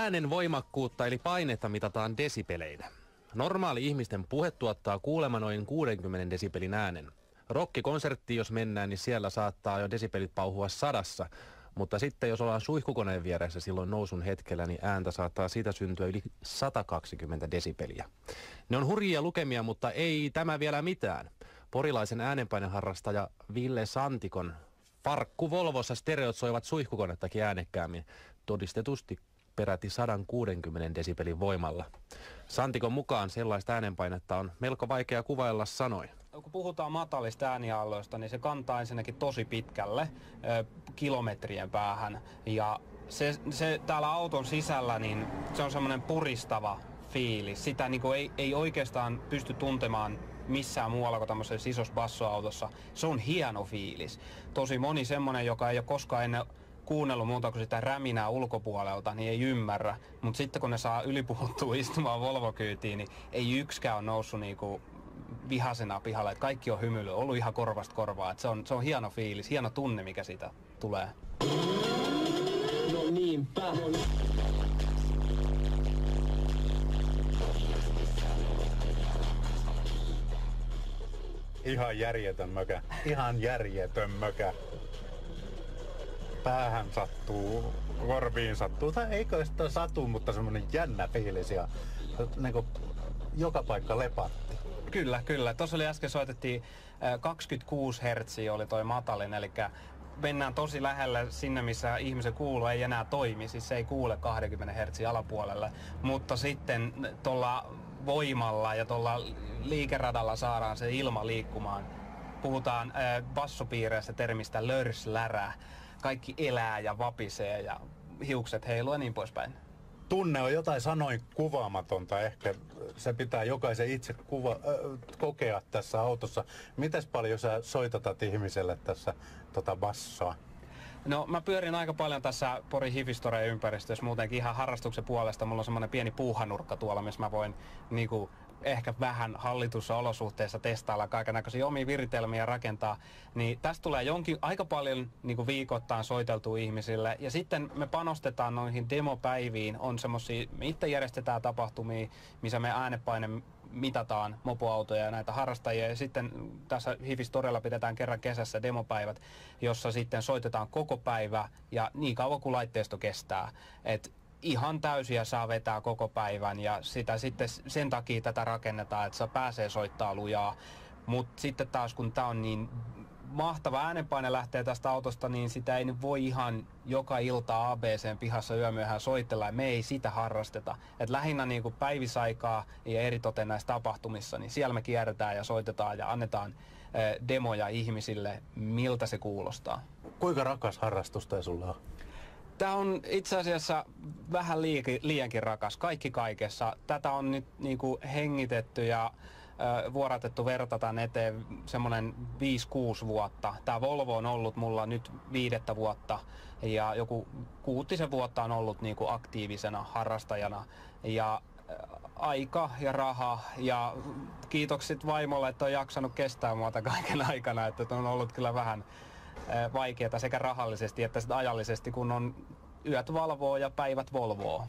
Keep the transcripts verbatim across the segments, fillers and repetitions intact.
Äänen voimakkuutta eli painetta mitataan desibeleillä. Normaali ihmisten puhe tuottaa kuulemma noin kuudenkymmenen desibelin äänen. Rokkikonserttiin jos mennään, niin siellä saattaa jo desibelit pauhua sadassa. Mutta sitten jos ollaan suihkukoneen vieressä silloin nousun hetkellä, niin ääntä saattaa siitä syntyä yli sata kaksikymmentä desibeliä. Ne on hurjia lukemia, mutta ei tämä vielä mitään. Porilaisen äänenpaineharrastaja Ville Santikon farkku Volvossa stereot soivat suihkukonettakin äänekkäämmin, todistetusti peräti sata kuusikymmentä desibelin voimalla. Santikon mukaan sellaista äänenpainetta on melko vaikea kuvailla sanoin. Kun puhutaan matalista äänialoista, niin se kantaa ensinnäkin tosi pitkälle, kilometrien päähän. Ja se, se täällä auton sisällä, niin se on semmoinen puristava fiilis. Sitä niin kuin ei, ei oikeastaan pysty tuntemaan missään muualla kuin tämmöisessä isossa bassoautossa. Se on hieno fiilis. Tosi moni semmoinen, joka ei ole koskaan ennen kuunnellut muuta kuin sitä räminää ulkopuolelta, niin ei ymmärrä. Mutta sitten kun ne saa ylipuhuttua istumaan Volvo-kyytiin, niin ei yksikään ole noussut niinku vihasena pihalle. Et kaikki on hymyillyt, ollut ihan korvasta korvaa. Et se, on, se on hieno fiilis, hieno tunne, mikä siitä tulee. No niinpä. Ihan järjetön mökä. Ihan järjetön mökä. Päähän sattuu, korviin sattuu, tai eikö sitä satu, mutta semmoinen jännä fiilis ja niin kuin joka paikka lepatti. Kyllä, kyllä. Tuossa oli äsken soitettiin kaksikymmentäkuusi hertsiä oli toi matalin, eli mennään tosi lähelle sinne, missä ihmisen kuulo ei enää toimi, siis se ei kuule kaksikymmentä hertsiä alapuolelle, mutta sitten tuolla voimalla ja tuolla liikeradalla saadaan se ilma liikkumaan. Puhutaan bassopiireissä termistä lörslärä. Kaikki elää ja vapisee ja hiukset heiluu ja niin poispäin. Tunne on jotain sanoin kuvaamatonta. Ehkä se pitää jokaisen itse kuva, äh, kokea tässä autossa. Mites paljon sä soitatat ihmiselle tässä tota bassoa? No mä pyörin aika paljon tässä Porin Hifistoreen ympäristössä muutenkin ihan harrastuksen puolesta. Mulla on semmoinen pieni puuhanurkka tuolla, missä mä voin niinku ehkä vähän hallitussa olosuhteissa testailla kaikennäköisiä omia viritelmiä rakentaa, niin tästä tulee jonkin aika paljon niin kuin viikoittain soiteltua ihmisille. Ja sitten me panostetaan noihin demopäiviin, on semmosia, me itse järjestetään tapahtumia, missä me äänepaine mitataan mopoautoja ja näitä harrastajia. Ja sitten tässä Hifistorella pidetään kerran kesässä demopäivät, jossa sitten soitetaan koko päivä ja niin kauan kuin laitteisto kestää. Et ihan täysiä saa vetää koko päivän ja sitä sitten sen takia tätä rakennetaan, että se pääsee soittaa lujaa. Mutta sitten taas kun tämä on niin mahtava äänenpaine lähtee tästä autosta, niin sitä ei voi ihan joka ilta A B C:n pihassa yömyöhään soitella ja me ei sitä harrasteta. Et lähinnä niin kuin päivisaikaa ja eritoten näissä tapahtumissa, niin siellä me kierretään ja soitetaan ja annetaan demoja ihmisille, miltä se kuulostaa. Kuinka rakas harrastus tämä sulla on? Tämä on itse asiassa vähän liiankin rakas, kaikki kaikessa. Tätä on nyt niin kuin hengitetty ja ö, vuoratettu verta tämän eteen semmoinen viisi kuusi vuotta. Tämä Volvo on ollut mulla nyt viidettä vuotta ja joku kuutisen vuotta on ollut niin kuin aktiivisena harrastajana. Ja ö, aika ja raha ja kiitokset vaimolle, että on jaksanut kestää muuta kaiken aikana, että on ollut kyllä vähän vaikeaa sekä rahallisesti että sitten ajallisesti, kun on yöt valvoo ja päivät volvoo.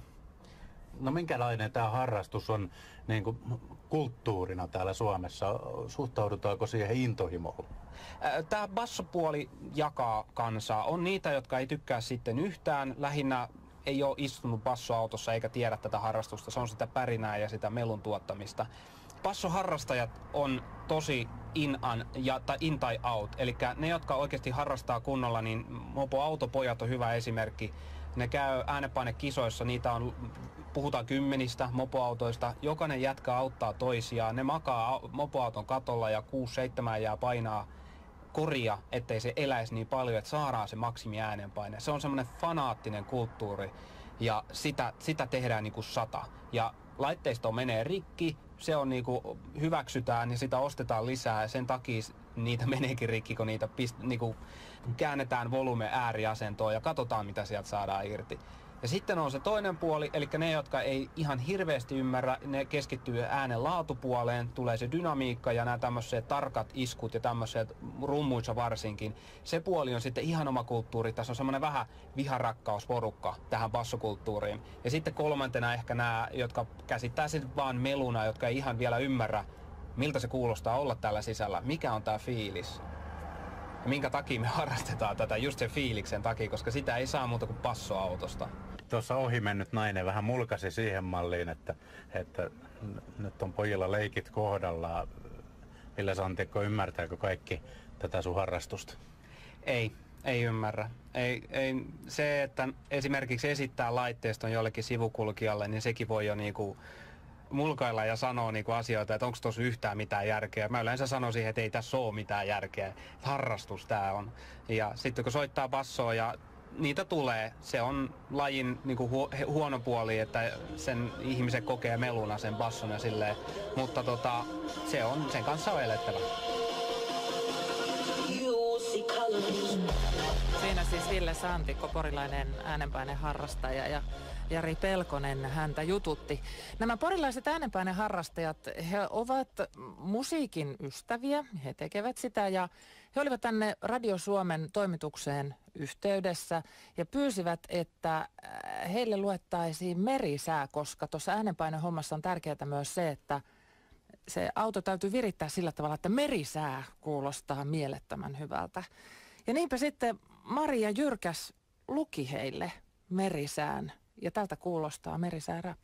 No minkälainen tämä harrastus on niin kuin kulttuurina täällä Suomessa? Suhtaudutaanko siihen intohimolla? Tämä bassopuoli jakaa kansaa. On niitä, jotka ei tykkää sitten yhtään. Lähinnä ei ole istunut bassoautossa eikä tiedä tätä harrastusta. Se on sitä pärinää ja sitä melun tuottamista. Bassoharrastajat on tosi in, an, ja, tai in tai out. Eli ne, jotka oikeasti harrastaa kunnolla, niin mopoautopojat on hyvä esimerkki. Ne käy äänenpainekisoissa, niitä on, puhutaan kymmenistä mopoautoista. Jokainen jätkä auttaa toisiaan. Ne makaa mopoauton katolla ja kuusi seitsemän jää painaa koria, ettei se eläisi niin paljon, että saadaan se maksimi äänenpaine. Se on semmoinen fanaattinen kulttuuri ja sitä, sitä tehdään niin kuin sata. Ja laitteisto menee rikki, se on niinku hyväksytään ja sitä ostetaan lisää ja sen takia niitä meneekin rikki, kun niitä pist, niinku käännetään volume ääriasentoon ja katsotaan mitä sieltä saadaan irti. Ja sitten on se toinen puoli, eli ne, jotka ei ihan hirveästi ymmärrä, ne keskittyy äänen laatupuoleen, tulee se dynamiikka ja nämä tämmöiset tarkat iskut ja tämmöiset rummuissa varsinkin. Se puoli on sitten ihan oma kulttuuri. Tässä on semmoinen vähän viharakkaus-porukka tähän bassokulttuuriin. Ja sitten kolmantena ehkä nämä, jotka käsittää sen vaan meluna, jotka ei ihan vielä ymmärrä, miltä se kuulostaa olla täällä sisällä, mikä on tämä fiilis. Ja minkä takia me harrastetaan tätä, just sen fiiliksen takia, koska sitä ei saa muuta kuin bassoautosta. Tuossa ohi mennyt nainen vähän mulkasi siihen malliin, että, että nyt on pojilla leikit kohdallaan. Ville Santikko, ymmärtääkö kaikki tätä sun harrastusta? Ei, ei ymmärrä. Ei, ei, se, että esimerkiksi esittää laitteiston jollekin sivukulkijalle, niin sekin voi jo niinku mulkailla ja sanoa niinku asioita, että onko tuossa yhtään mitään järkeä. Mä yleensä sanon siihen, että ei tässä ole mitään järkeä. Harrastus tää on. Ja sitten kun soittaa bassoa ja niitä tulee, se on lajin niinku hu- huono puoli, että sen ihmisen kokee meluna sen basson ja silleen. Mutta tota, se on, sen kanssa on elettävä. Siinä siis Ville Santikko, porilainen äänenpaineharrastaja, ja Jari Pelkonen häntä jututti. Nämä porilaiset äänenpaineharrastajat, he ovat musiikin ystäviä, he tekevät sitä ja he olivat tänne Radio Suomen toimitukseen yhteydessä ja pyysivät, että heille luettaisiin merisää, koska tuossa äänenpainehommassa on tärkeää myös se, että se auto täytyy virittää sillä tavalla, että merisää kuulostaa mielettömän hyvältä. Ja niinpä sitten Maria Jyrkäs luki heille merisään. Ja tältä kuulostaa merisää rap.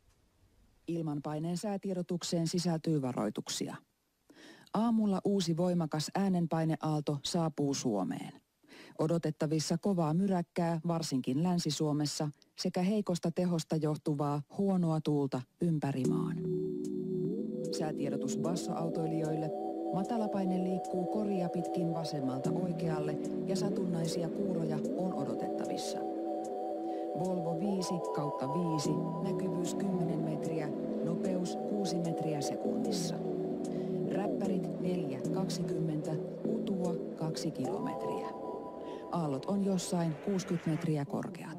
Ilmanpaineen säätiedotukseen sisältyy varoituksia. Aamulla uusi voimakas äänenpaineaalto saapuu Suomeen. Odotettavissa kovaa myräkkää varsinkin Länsi-Suomessa sekä heikosta tehosta johtuvaa huonoa tuulta ympäri maan. Säätiedotus bassoautoilijoille. Matalapaine liikkuu koria pitkin vasemmalta oikealle ja satunnaisia kuuroja on odotettavissa. Volvo viisi kautta viisi, näkyvyys kymmenen metriä, nopeus kuusi metriä sekunnissa. Räppärit neljä kaksikymmentä, utua kaksi kilometriä. Aallot on jossain kuusikymmentä metriä korkeat.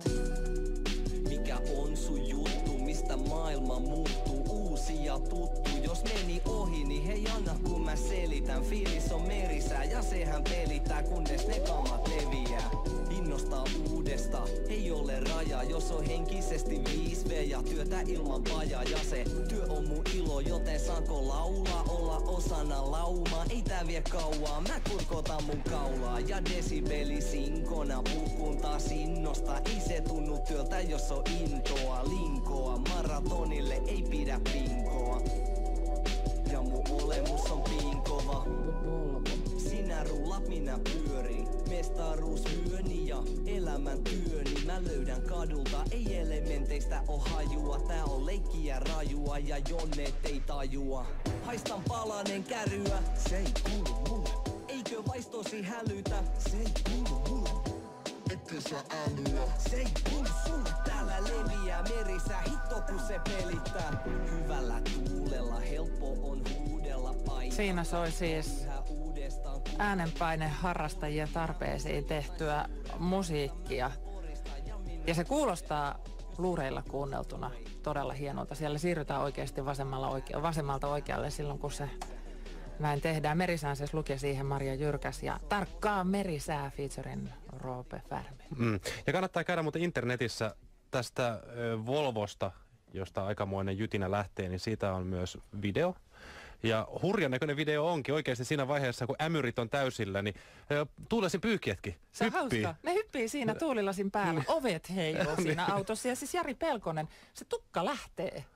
Mikä on sun juttu, mistä maailma muuttuu, uusi ja tuttu. Jos meni ohi, niin hei anna kun mä selitän. Fiilis on merisää ja sehän pelittää, kunnes ne kamat leviää. Innostaa uudesta, ei ole raja, jos on henkisesti viisi V ja työtä ilman pajaa. Ja se työ on mun ilo, joten saanko laulaa, olla osana laumaa. Ei tää vie kauaa, mä kurkotan mun kaulaa. Ja desibeli sinkona puhun taas innosta. Ei se tunnu työltä, jos on intoa, linkoa. Maratonille ei pidä pinkoa. Ja mun olemus on pinkova. Sinä rullat, minä pyörin. Mestaruus vyöni ja elämän työni. Mä löydän kadulta, ei elementeistä oo hajua. Tää on leikkiä rajua ja jonnet ei tajua. Haistan palanen käryä, se ei kuulu mulle. Eikö vaistosi hälytä, se ei kuulu mulle. Ette sä älyä, se ei kuulu sulle. Täällä leviää merisää, hitto kun se pelittää. Hyvällä tuulella helppo on huudella painaa. Siinä soi siis äänenpaineharrastajien tarpeisiin tehtyä musiikkia. Ja se kuulostaa luureilla kuunneltuna todella hienolta. Siellä siirrytään oikeasti vasemmalla oike- vasemmalta oikealle silloin, kun se näin tehdään. Merisään siis luki siihen Maria Jyrkäs ja Tarkkaa merisää featuring Roope Färmi. Mm. Ja kannattaa käydä muuten internetissä tästä ö, Volvosta, josta aikamoinen jytinä lähtee, niin siitä on myös video. Ja hurjan näköinen video onkin oikeasti siinä vaiheessa, kun ämyrit on täysillä, niin tuulilasin pyyhkiätkin se on hyppii. hauska. Ne hyppii siinä tuulilasin päällä. Ovet heiluu siinä autossa. Ja siis Jari Pelkonen, se tukka lähtee.